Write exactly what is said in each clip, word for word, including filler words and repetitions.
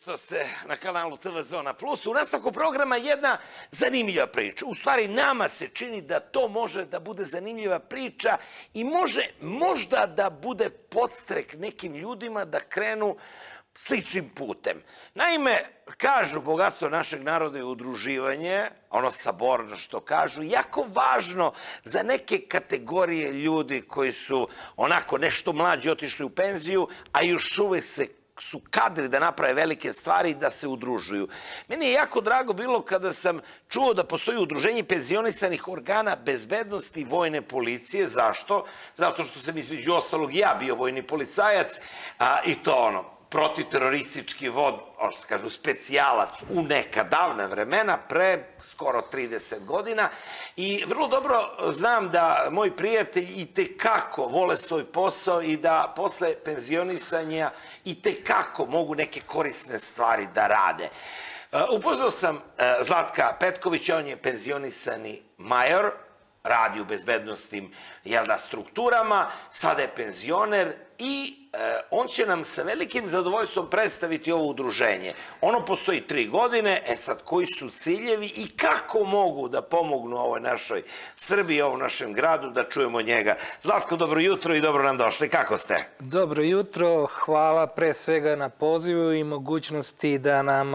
što ste na kanalu T V Zona Plus. U nastavku programa jedna zanimljiva priča. U stvari, nama se čini da to može da bude zanimljiva priča i može možda da bude podstrek nekim ljudima da krenu sličnim putem. Naime, kažu, bogatstvo našeg naroda je udruživanje, ono saborno što kažu, jako važno za neke kategorije ljudi koji su onako nešto mlađi otišli u penziju, a još uvek se su kadri da naprave velike stvari i da se udružuju. Meni je jako drago bilo kada sam čuo da postoji udruženje penzionisanih organa bezbednosti i vojne policije. Zašto? Zato što sam između ostalog ja bio vojni policajac i to ono, protiteroristički vod, ono što kažu, specijalac u neka davna vremena, pre skoro trideset godina. I vrlo dobro znam da moji prijatelji i tekako vole svoj posao i da posle penzionisanja i tekako mogu neke korisne stvari da rade. Upoznao sam Zlatka Petkovića, on je penzionisani major, radi u bezbednostnim strukturama, sada je penzioner i on će nam sa velikim zadovoljstvom predstaviti ovo udruženje. Ono postoji tri godine, e sad koji su ciljevi i kako mogu da pomognu ovoj našoj Srbiji, ovom našem gradu, da čujemo njega. Zlatko, dobro jutro i dobro nam došli. Kako ste? Dobro jutro, hvala pre svega na pozivu i mogućnosti da nam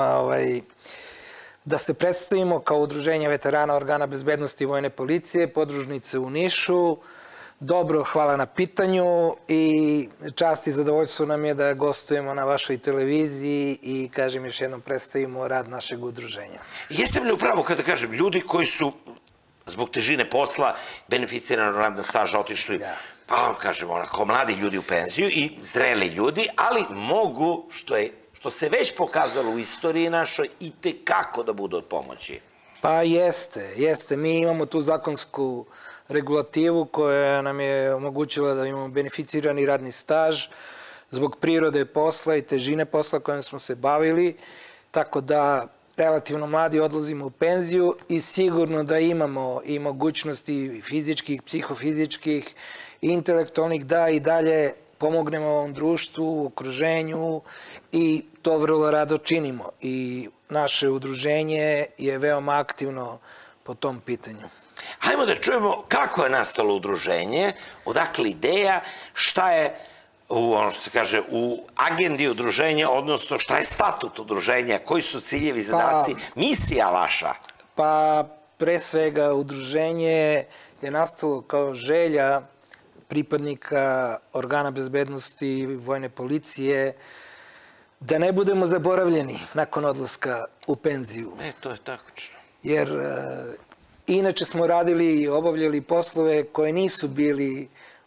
da se predstavimo kao udruženje veterana organa bezbednosti i vojne policije, podružnice u Nišu. Dobro, hvala na pitanju i čast i zadovoljstvo nam je da gostujemo na vašoj televiziji i, kažem, još jednom predstavimo rad našeg udruženja. Jeste li upravo kada kažem, ljudi koji su zbog težine posla, beneficiranog radnog staža otišli, pa kažemo onako, mladi ljudi u penziju i zreli ljudi, ali mogu, što je što se već pokazalo u istoriji našoj, i tekako da budu od pomoći? Pa jeste, jeste. Mi imamo tu zakonsku regulativu koja nam je omogućila da imamo beneficirani radni staž zbog prirode posla i težine posla kojim smo se bavili, tako da relativno mladi odlazimo u penziju i sigurno da imamo i mogućnosti fizičkih, psihofizičkih i intelektualnih da i dalje pomognemo ovom društvu, okruženju i to vrlo rado činimo. I naše udruženje je veoma aktivno po tom pitanju. Hajmo da čujemo kako je nastalo udruženje, odakle ideja, šta je u, ono što se kaže, u agendi udruženja, odnosno šta je statut udruženja, koji su ciljevi, zadaci, misija vaša? Pa pre svega udruženje je nastalo kao želja pripadnika organa bezbednosti i vojne policije da ne budemo zaboravljeni nakon odlaska u penziju. E, to je tako. Jer inače smo radili i obavljali poslove koje nisu bili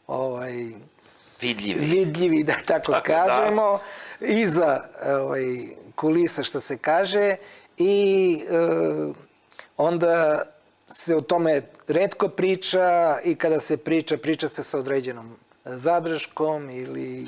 vidljivi, da tako kažemo, iza kulisa, što se kaže, i onda se o tome retko priča i kada se priča, priča se sa određenom zadrškom ili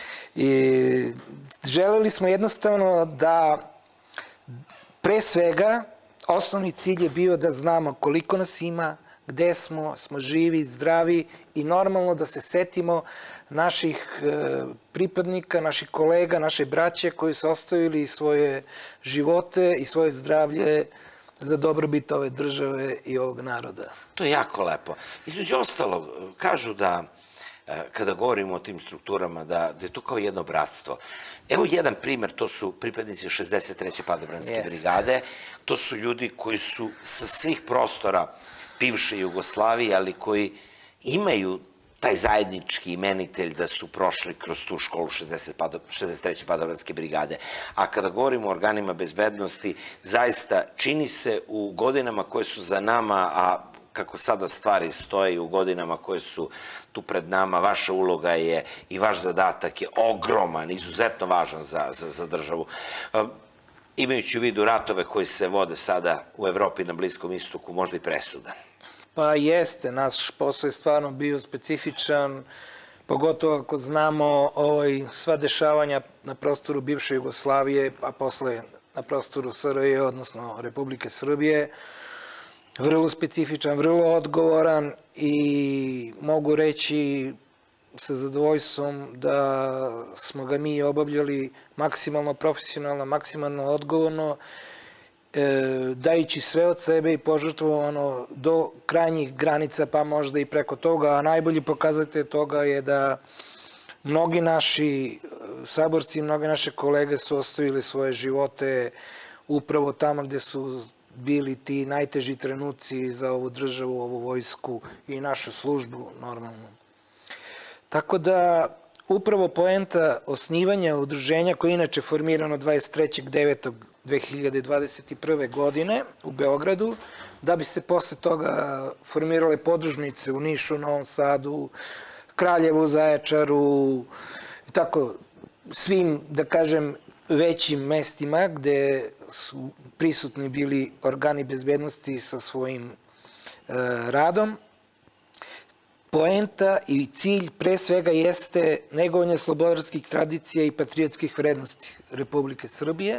želeli smo jednostavno da pre svega osnovni cilj je bio da znamo koliko nas ima, gde smo, smo živi, zdravi i normalno da se setimo naših pripadnika, naših kolega, naše braće koji su ostavili svoje živote i svoje zdravlje za dobrobit ove države i ovog naroda. To je jako lepo. Između ostalog, kažu da, kada govorimo o tim strukturama, da je to kao jedno bratstvo. Evo jedan primer, to su pripadnici šezdeset treće padobranske brigade. To su ljudi koji su sa svih prostora bivše Jugoslavije, ali koji imaju taj zajednički imenitelj da su prošli kroz tu školu šezdeset treće padobranske brigade. A kada govorimo o organima bezbednosti, zaista čini se u godinama koje su za nama, a kako sada stvari stoje u godinama koje su tu pred nama, vaša uloga je i vaš zadatak je ogroman, izuzetno važan za državu. Imajući u vidu ratove koji se vode sada u Evropi na Bliskom istoku, možda i presudan. Pa jeste, naš posao je stvarno bio specifičan, pogotovo ako znamo sva dešavanja na prostoru bivše Jugoslavije, a posle na prostoru S R J, odnosno Republike Srbije. Vrlo specifičan, vrlo odgovoran i mogu reći sa zadovoljstvom da smo ga mi obavljali maksimalno profesionalno, maksimalno odgovorno, dajući sve od sebe i požrtvovano do krajnjih granica, pa možda i preko toga, a najbolji pokazatelj toga je da mnogi naši saborci, mnoge naše kolege su ostavili svoje živote upravo tamo gde su bili ti najteži trenuci za ovu državu, ovu vojsku i našu službu normalno. Tako da, upravo poenta osnivanja udruženja koje je inače formirano dvadeset trećeg devetog dve hiljade dvadeset prve. godine u Beogradu, da bi se posle toga formirale podružnice u Nišu, Novom Sadu, Kraljevu, Zaječaru i tako svim, da kažem, većim mestima gde su prisutni bili organi bezbednosti sa svojim radom. Poenta i cilj pre svega jeste negovanje slobodarskih tradicija i patriotskih vrednosti Republike Srbije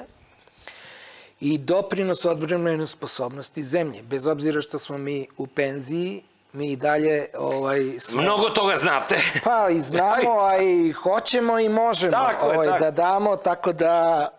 i doprinos odbrambenoj sposobnosti zemlje. Bez obzira što smo mi u penziji, mi i dalje... Mnogo toga znate. Pa i znamo, a i hoćemo i možemo da damo, tako da...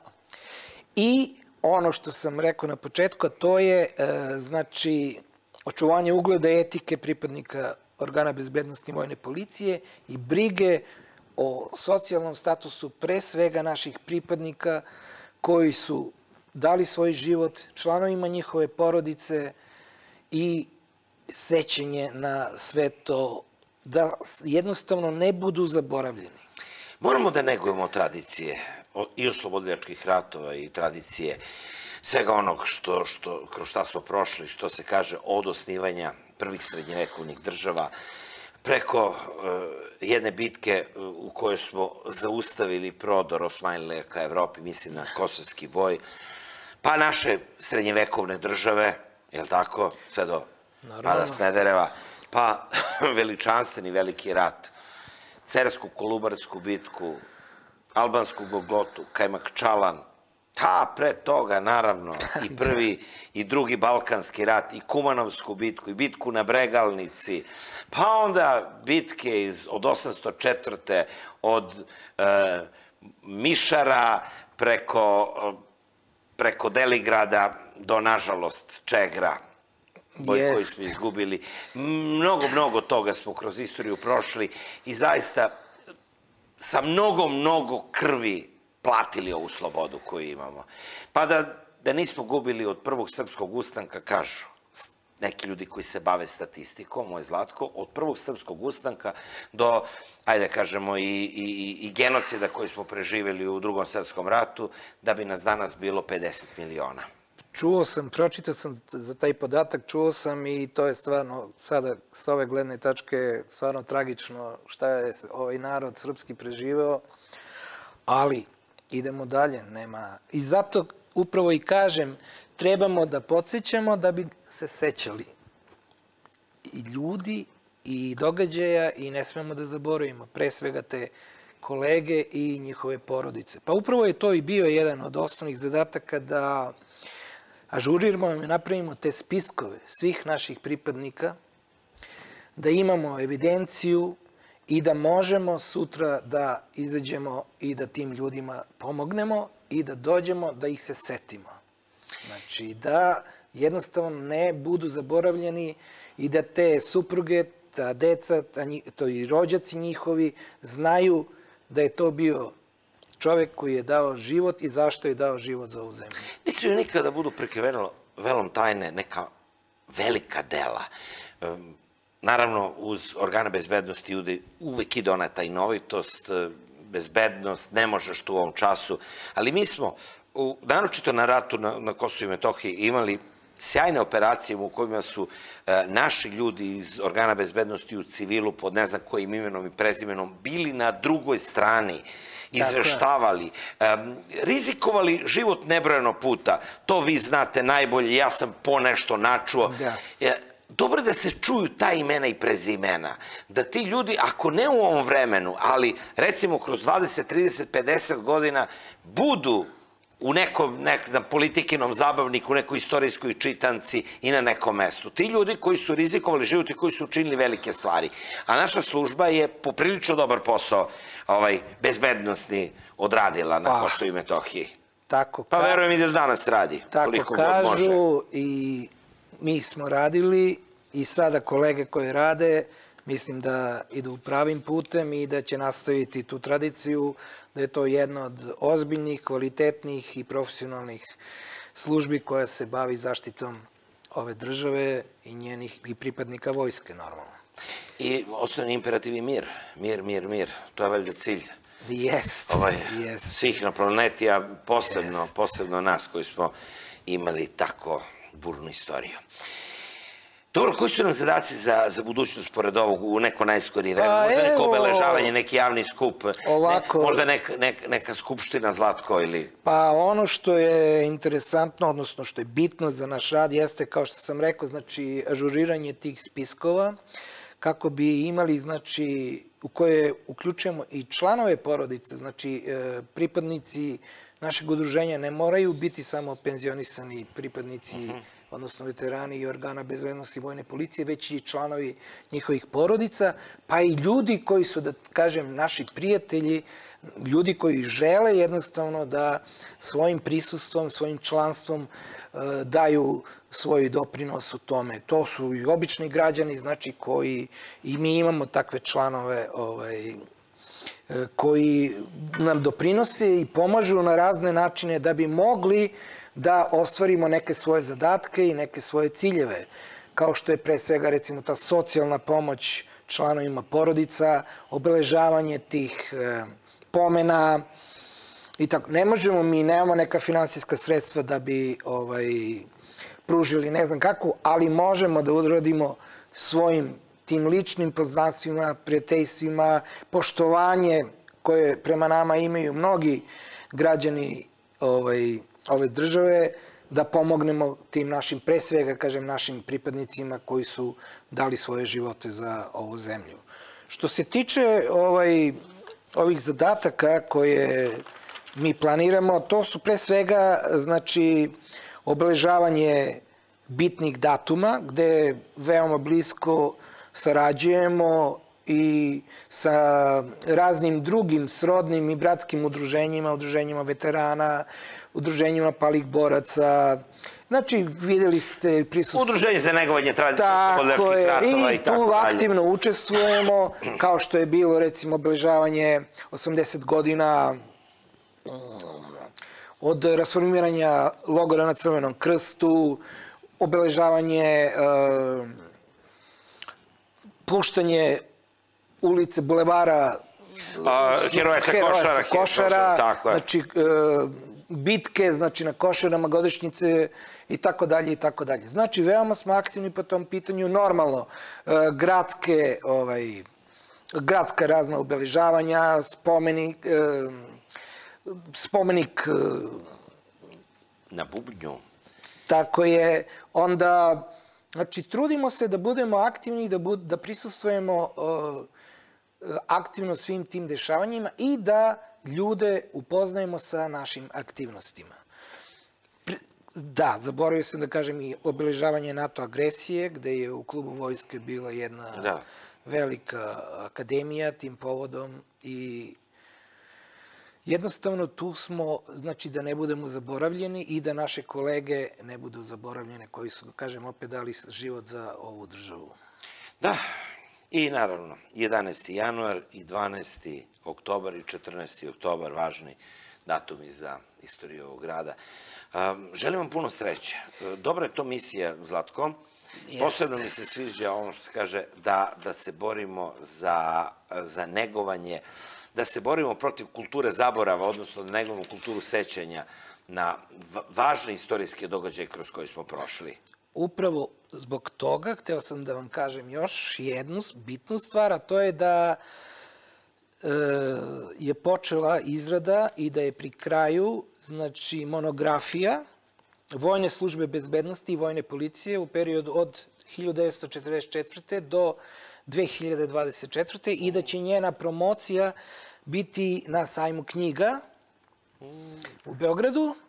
I ono što sam rekao na početku, to je, znači, očuvanje ugleda etike pripadnika organa bezbednosti i vojne policije i brige o socijalnom statusu pre svega naših pripadnika koji su dali svoj život, članovima njihove porodice i sećanje na sve to, da jednostavno ne budu zaboravljeni. Moramo da negujemo tradicije i oslobodilačkih ratova i tradicije svega onog kroz šta smo prošli, što se kaže od osnivanja prvih srednjevekovnih država, preko jedne bitke u kojoj smo zaustavili prodor Osmanlija ka Evropi, mislim na Kosovski boj, pa naše srednjevekovne države, je li tako, sve do pada Smedereva, pa veličanstveni veliki rat, Cersku Kolubarsku bitku, Albansku Boglotu, Kajmakčalan, ta pre toga, naravno, i prvi i drugi Balkanski rat, i Kumanovsku bitku, i bitku na Bregalnici, pa onda bitke od osamsto četvrte od Mišara preko Deligrada do, nažalost, Čegra, boj koji smo izgubili. Mnogo, mnogo toga smo kroz istoriju prošli i zaista sa mnogo, mnogo krvi platili ovu slobodu koju imamo. Pa da nismo gubili od prvog srpskog ustanka, kažu neki ljudi koji se bave statistikom, moj Zlatko, od prvog srpskog ustanka do, ajde kažemo, i genocida koji smo preživjeli u drugom svetskom ratu, da bi nas danas bilo pedeset miliona. Čuo sam, pročitao sam za taj podatak, čuo sam i to je stvarno, sada s ove gledne tačke, stvarno tragično šta je ovaj narod srpski preživeo, ali idemo dalje, nema... I zato upravo i kažem, trebamo da podsjećamo da bi se sećali i ljudi i događaja i ne smemo da zaboravimo pre svega te kolege i njihove porodice. Pa upravo je to i bio jedan od osnovnih zadataka da ažuriramo i napravimo te spiskove svih naših pripadnika, da imamo evidenciju i da možemo sutra da izađemo i da tim ljudima pomognemo i da dođemo da ih se setimo. Znači, da jednostavno ne budu zaboravljeni i da te supruge, ta deca, to i rođaci njihovi znaju da je to bio čovek koji je dao život i zašto je dao život za ovu zemlju. Ne smiju nikada da budu prikriveni velom tajne neka velika dela. Naravno, uz organe bezbednosti uvek ide ona tajnovitost, bezbednost, ne možeš tu u ovom času, ali mi smo, naročito na ratu na Kosovu i Metohiji, imali sjajne operacije u kojima su naši ljudi iz organa bezbednosti u civilu pod ne znam kojim imenom i prezimenom bili na drugoj strani, izveštavali, rizikovali život nebrojeno puta. To vi znate najbolje, ja sam ponešto načuo. Dobro je da se čuju ta imena i prezimena, da ti ljudi, ako ne u ovom vremenu, ali recimo kroz dvadeset, trideset, pedeset godina, budu u nekom, nek, znam, politikinom zabavniku, u nekoj istorijskoj čitanci i na nekom mestu. Ti ljudi koji su rizikovali život i koji su učinili velike stvari. A naša služba je poprilično dobar posao ovaj, bezbednostni odradila na Kosovu i Metohiji. Tako pa verujem i da danas radi. Tako kažu i mi smo radili i sada kolege koje rade, mislim da idu pravim putem i da će nastaviti tu tradiciju, da je to jedna od ozbiljnih, kvalitetnih i profesionalnih službi koja se bavi zaštitom ove države i njenih i pripadnika vojske, normalno. I osnovni imperativ je mir. Mir, mir, mir. To je valjda cilj. Jest, jest. Svih na planeti, a posebno, posebno nas koji smo imali tako burnu istoriju. Dobro, koji su nam zadaci za, za budućnost pored ovog u neko najskorije vreme? Možda neko obeležavanje, neki javni skup, ovako, ne, možda nek, nek, neka skupština, Zlatko, ili... Pa ono što je interesantno, odnosno što je bitno za naš rad, jeste, kao što sam rekao, znači, ažuriranje tih spiskova, kako bi imali, znači, u koje uključujemo i članove porodice, znači, e, pripadnici našeg udruženja ne moraju biti samo penzionisani pripadnici, uh-huh. odnosno veterani i organa bezbednosti vojne policije, već i članovi njihovih porodica, pa i ljudi koji su, da kažem, naši prijatelji, ljudi koji žele jednostavno da svojim prisustvom, svojim članstvom e, daju svoj doprinos u tome. To su i obični građani, znači koji, i mi imamo takve članove ovaj, koji nam doprinose i pomažu na razne načine da bi mogli da ostvarimo neke svoje zadatke i neke svoje ciljeve, kao što je pre svega recimo ta socijalna pomoć članovima porodica, obeležavanje tih e, pomena i tako. Ne možemo, mi nemamo neka finansijska sredstva da bi ovaj, pružili ne znam kako, ali možemo da uradimo svojim tim ličnim poznanstvima, prijateljstvima, poštovanje koje prema nama imaju mnogi građani ovaj, ove države, da pomognemo tim našim, pre svega, kažem, našim pripadnicima koji su dali svoje živote za ovu zemlju. Što se tiče ovaj, ovih zadataka koje mi planiramo, to su pre svega, znači, obeležavanje bitnih datuma, gde veoma blisko sarađujemo i sa raznim drugim srodnim i bratskim udruženjima, udruženjima veterana, udruženjima palih boraca. Znači, videli ste prisustvo... Udruženje za negovanje tradicionalnih slobodarskih ratova i tako dalje. I tu aktivno učestvujemo, kao što je bilo, recimo, obeležavanje osamdeset godina od rasformiranja logora na Crvenom krstu, obeležavanje, puštanje ulice, bulevara Heroja sa Košara, znači bitke, znači na Košarama, godišnjice i tako dalje i tako dalje. Znači, veoma smo aktivni po tom pitanju, normalno, gradske, ovaj, gradska razna obeležavanja, spomenik, spomenik na bubnju. Tako je, onda, znači, trudimo se da budemo aktivni i da, bud, da prisustvujemo uh, aktivno svim tim dešavanjima i da ljude upoznajemo sa našim aktivnostima. Da, zaboravio sam da kažem i obeležavanje NATO agresije, gde je u klubu vojske bila jedna da. velika akademija tim povodom i jednostavno tu smo, znači da ne budemo zaboravljeni i da naše kolege ne budu zaboravljene koji su, kažem, opet dali život za ovu državu. Da, i naravno jedanaesti januar i dvanaesti oktobar i četrnaesti oktobar, važni datumi za istoriju ovog grada. Želim vam puno sreće. Dobra je to misija, Zlatko. Posebno mi se sviđa ono što se kaže da, da se borimo za, za negovanje, da se borimo protiv kulture zaborava, odnosno da negujemo kulturu sećanja na važne istorijske događaje kroz koje smo prošli. Upravo zbog toga hteo sam da vam kažem još jednu bitnu stvar, a to je da e, je počela izrada i da je pri kraju, znači, monografija Vojne službe bezbednosti i Vojne policije u periodu od hiljadu devetsto četrdeset četvrte do dve hiljade dvadeset četvrte i da će njena promocija biti na sajmu knjiga u Beogradu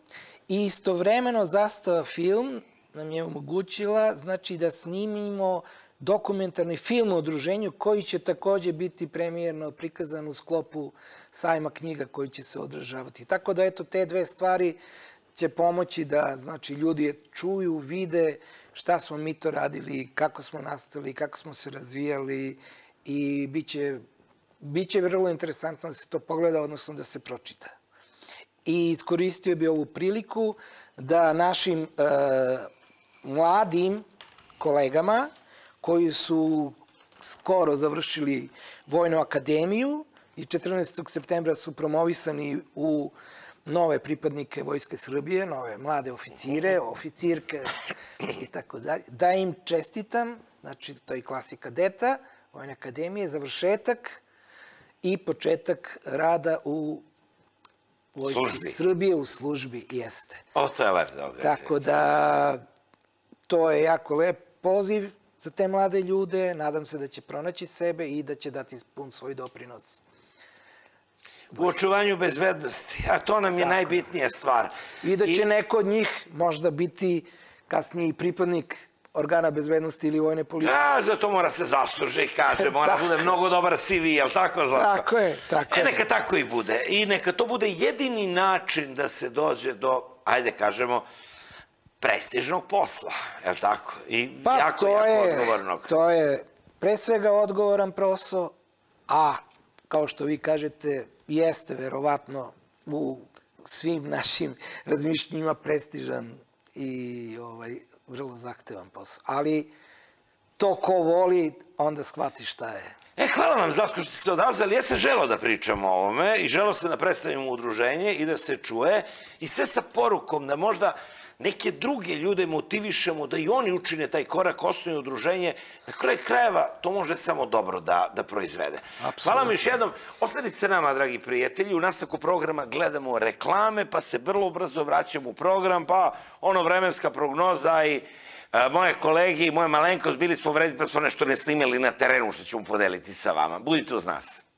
I istovremeno Zastava film nam je omogućila, znači, da snimimo dokumentarni film o udruženju koji će takođe biti premijerno prikazan u sklopu sajma knjiga koji će se održavati. Tako da, eto, te dve stvari će pomoći da, znači, ljudi čuju, vide šta smo mi to radili, kako smo nastali, kako smo se razvijali i biće, biće vrlo interesantno da se to pogleda, odnosno da se pročita. I iskoristio bi ovu priliku da našim e, mladim kolegama koji su skoro završili Vojnu akademiju i četrnaestog septembra su promovisani u nove pripadnike Vojske Srbije, nove mlade oficire, oficirke i tako dalje. Da im čestitam, znači to je klasi kadeta, Vojne akademije, završetak i početak rada u Vojske Srbije u službi, jeste. O, to je lep događaj. Tako da, to je jako lep poziv za te mlade ljude. Nadam se da će pronaći sebe i da će dati pun svoj doprinos u očuvanju bezbednosti, a to nam je najbitnija stvar. I da će neko od njih možda biti kasnije pripadnik organa bezbednosti ili vojne policije. A, za to mora se zasluži, kaže, mora bude mnogo dobar C V, jel tako, Zlatko? Tako je, tako je. E, neka tako i bude. I neka to bude jedini način da se dođe do, ajde kažemo, prestižnog posla, jel tako? I jako, jako odgovornog. To je pre svega odgovoran posao, a, kao što vi kažete, jeste verovatno u svim našim razmišljenjima prestižan i vrlo zahtevan posao. Ali to ko voli, onda shvati šta je. E, hvala vam, Zlatko, što ste se odazvali. Ja sam želeo da pričam o ovome i želeo sam da predstavimo udruženje i da se čuje i sve sa porukom da možda neke druge ljude motivišemo da i oni učine taj korak, osnuju udruženje. Na kraju krajeva to može samo dobro da proizvede. Hvala vam još jednom. Ostanite sa nama, dragi prijatelji. U nastavku programa gledamo reklame, pa se vrlo brzo vraćamo u program, pa ono vremenska prognoza i moje kolege i moje malenkost bili smo vredi, pa smo nešto ne snimali na terenu što ćemo podeliti sa vama. Budite uz nas.